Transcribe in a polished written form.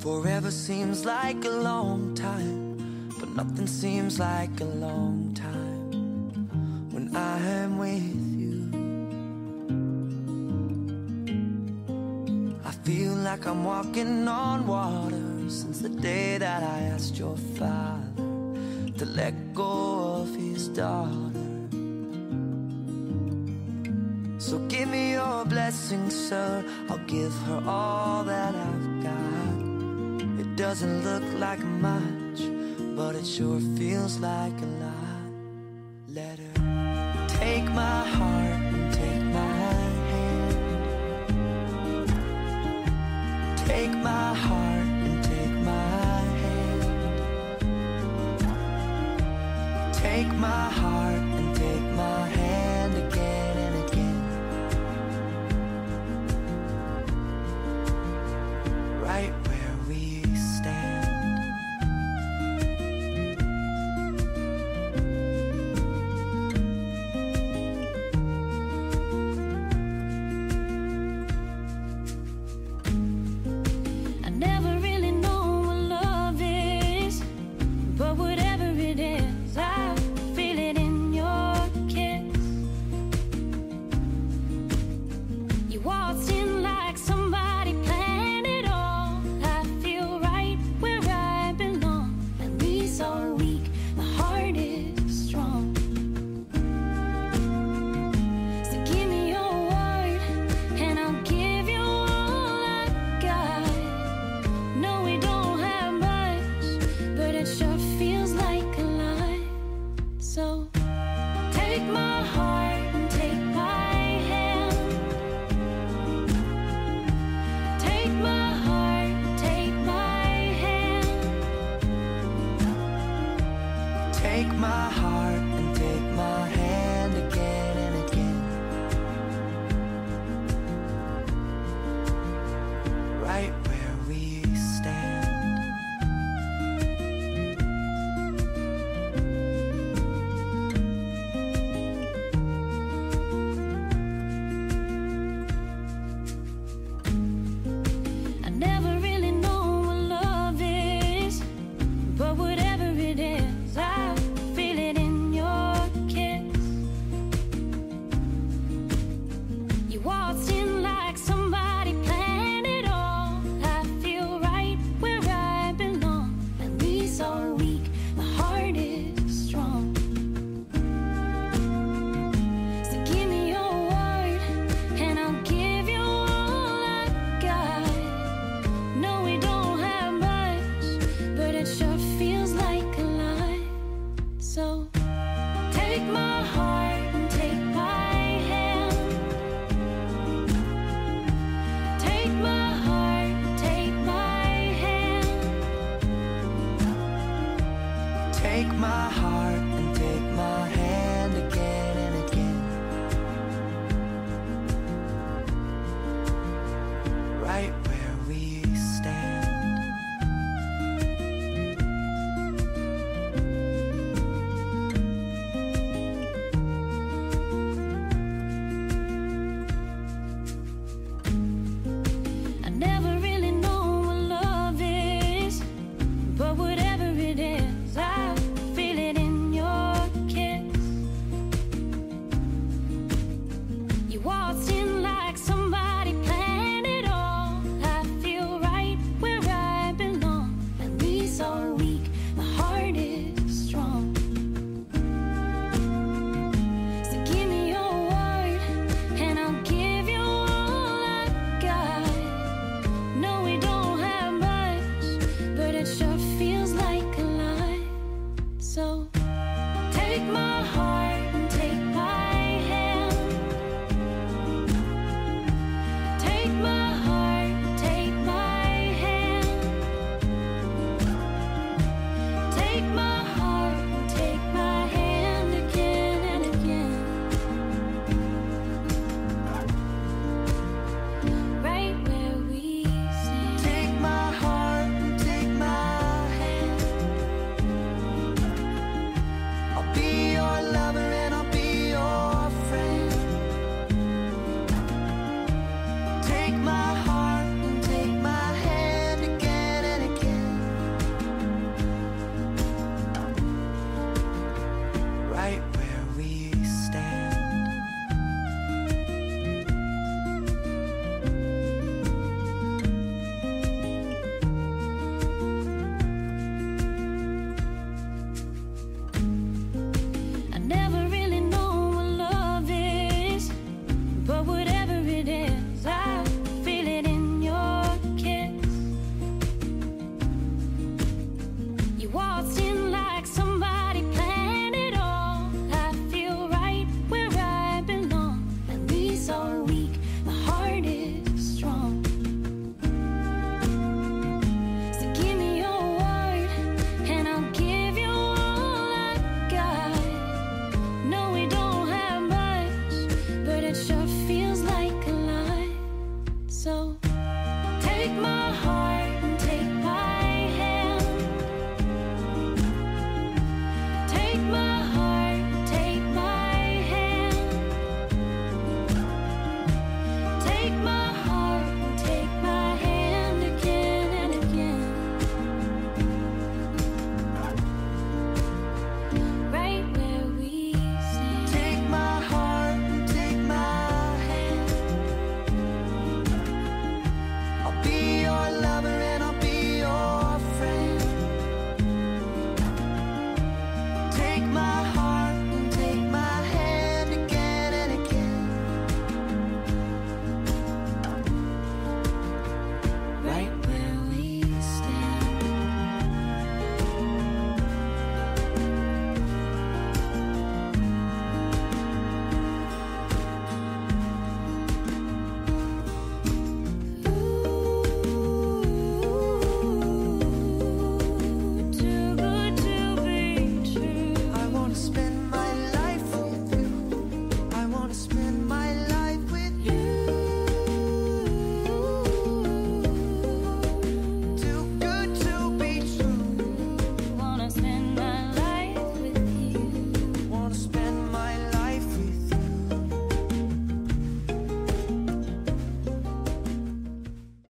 Forever seems like a long time, but nothing seems like a long time when I am with you. I feel like I'm walking on water since the day that I asked your father to let go of his daughter. So give me your blessing, sir, I'll give her all that I've got. It doesn't look like much, but it sure feels like a lot. Let her take my heart and take my hand. Take my heart and take my hand. Take my heart and take my hand again and again. Right where we stand. I never really know what love is, but whatever it is, I feel it in your kiss. You waltzed in like somebody planned it all. I feel right where I belong. At least all weak, my heart is strong. So give me your word, and I'll give you all I got. No, we don't have much, but it sure feels like a lot. So take my heart and take my hand. Take my heart, take my hand. Take my heart and take my hand again and again. Right where we stand. I never really know what love is, but whatever it is, I feel it in your kiss. You waltzed in like somebody planned it all. Take my heart